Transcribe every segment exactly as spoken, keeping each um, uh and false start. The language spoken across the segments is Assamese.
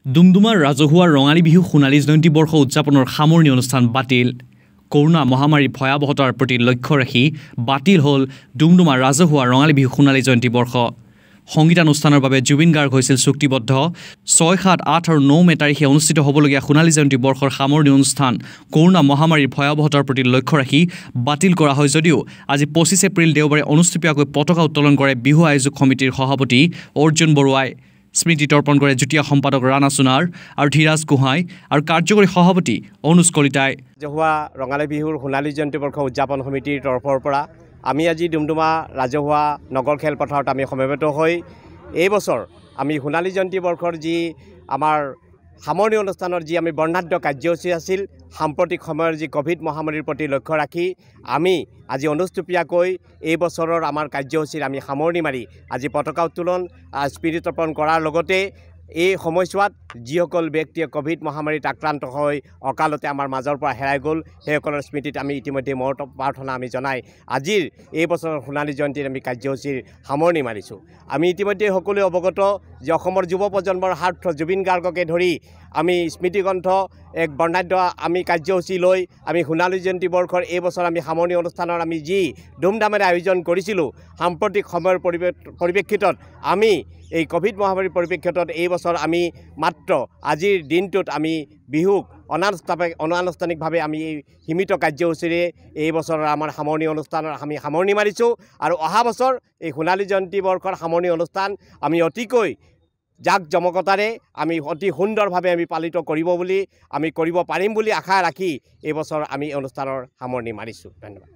ডুমডুমাৰ ৰাজহুৱা ৰঙালী বিহু সোণালী জয়ন্তী বৰ্ষ উদযাপনৰ সামৰণি অনুষ্ঠান বাতিল। কৰোনা মহামাৰীৰ ভয়াৱহতাৰ প্ৰতি লক্ষ্য ৰাখি বাতিল হ'ল ডুমডুমাৰ ৰাজহুৱা ৰঙালী বিহু সোণালী জয়ন্তী বৰ্ষ। সংগীতানুষ্ঠানৰ বাবে জুবিন গাৰ্গ হৈছিল চুক্তিবদ্ধ। ছয় সাত আঠ আৰু ন মে তাৰিখে অনুষ্ঠিত হ'বলগীয়া সোণালী জয়ন্তী বৰ্ষৰ সামৰণি অনুষ্ঠান কৰোনা মহামাৰীৰ ভয়াৱহতাৰ প্ৰতি লক্ষ্য ৰাখি বাতিল কৰা হয় যদিও আজি পঁচিছ এপ্ৰিল দেওবাৰে অনুষ্ঠিতকৈ পতাকা উত্তোলন কৰে বিহু আয়োজক সমিতিৰ সভাপতি অৰ্জুন বৰুৱাই। স্মৃতি তৰ্পণ কৰে যুটীয়া সম্পাদক ৰাণা সোণাৰ আৰু ধীৰাজ গোহাঁই আৰু কাৰ্যকৰী সভাপতি অনুজ কলিতাই। ৰাজহুৱা ৰঙালী বিহুৰ সোণালী জয়ন্তী বৰ্ষ উদযাপন সমিতিৰ তৰফৰ পৰা আমি আজি ডুমডুমা ৰাজহুৱা নগৰ খেলপথাৰত আমি সমবেত হৈ এই বছৰ আমি সোণালী জয়ন্তী বৰ্ষৰ যি আমাৰ সামৰণি অনুষ্ঠানৰ যি আমি বৰ্ণাঢ্য কাৰ্যসূচী আছিল, সাম্প্ৰতিক সময়ৰ যি কোভিড মহামাৰীৰ প্ৰতি লক্ষ্য ৰাখি আমি আজি অনুষ্টুপীয়াকৈ এই বছৰৰ আমাৰ কাৰ্যসূচীৰ আমি সামৰণি মাৰি আজি পতাকা উত্তোলন স্মৃতি তৰ্পণ কৰাৰ লগতে এই সময়ছোৱাত যিসকল ব্যক্তিয়ে কোভিড মহামাৰীত আক্ৰান্ত হৈ অকালতে আমাৰ মাজৰ পৰা হেৰাই গ'ল সেইসকলৰ স্মৃতিত আমি ইতিমধ্যে মৌন প্ৰাৰ্থনা আমি জনাই আজিৰ এই বছৰৰ সোণালী জয়ন্তীৰ আমি কাৰ্যসূচীৰ সামৰণি মাৰিছোঁ। আমি ইতিমধ্যে সকলোৱে অৱগত যে অসমৰ যুৱ প্ৰজন্মৰ হাৰ্ট জুবিন গাৰ্গকে ধৰি আমি স্মৃতিগ্ৰন্থ এক বৰ্ণাঢ্য আমি কাৰ্যসূচী লৈ আমি সোণালী জয়ন্তী বৰ্ষৰ এই বছৰ আমি সামৰণি অনুষ্ঠানৰ আমি যি ধুমধামেৰে আয়োজন কৰিছিলোঁ, সাম্প্ৰতিক সময়ৰ পৰিৱেশ পৰিপ্ৰেক্ষিতত আমি এই কোভিড মহামাৰীৰ পৰিপ্ৰেক্ষিতত এই বছৰ আমি মাত্ৰ আজিৰ দিনটোত আমি বিহুক অনানুষ্ঠানিক অনানুষ্ঠানিকভাৱে আমি সীমিত কাৰ্যসূচীৰে এই বছৰৰ আমাৰ সামৰণি অনুষ্ঠানৰ আমি সামৰণি মাৰিছোঁ আৰু অহা বছৰ এই সোণালী জয়ন্তী বৰ্ষৰ সামৰণি অনুষ্ঠান আমি অতিকৈ জাক জমকতাৰে আমি অতি সুন্দৰভাৱে আমি পালিত কৰিব বুলি আমি কৰিব পাৰিম বুলি আশা ৰাখি এই বছৰ আমি অনুষ্ঠানৰ সামৰণি মাৰিছোঁ। ধন্যবাদ।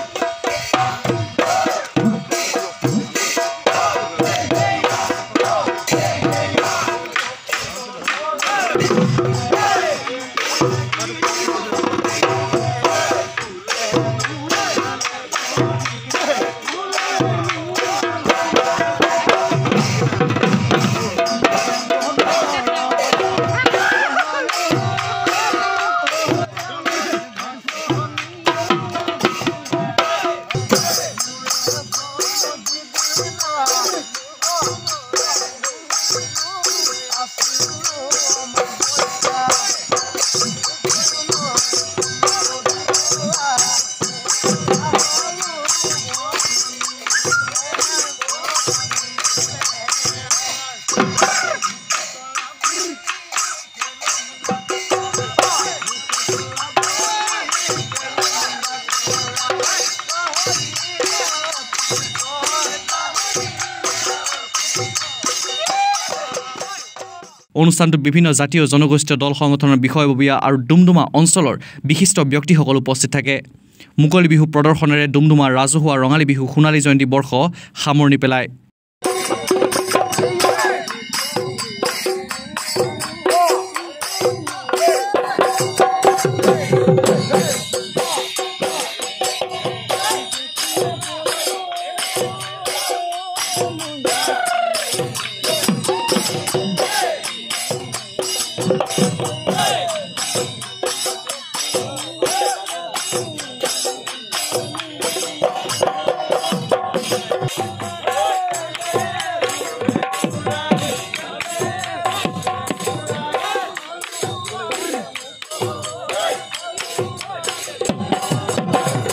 অনুষ্ঠানটোত বিভিন্ন জাতীয় জনগোষ্ঠীয় দল সংগঠনৰ বিষয়ববীয়া আৰু ডুমডুমা অঞ্চলৰ বিশিষ্ট ব্যক্তিসকল উপস্থিত থাকে। মুকলি বিহু প্ৰদৰ্শনেৰে ডুমডুমাৰ ৰাজহুৱা ৰঙালী বিহু সোণালী জয়ন্তী বৰ্ষ সামৰণি পেলায়।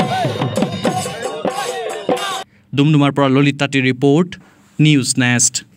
ডুমডুমাৰ পৰা ললিত তাঁতীৰ ৰিপৰ্ট, নিউজ নেষ্ট।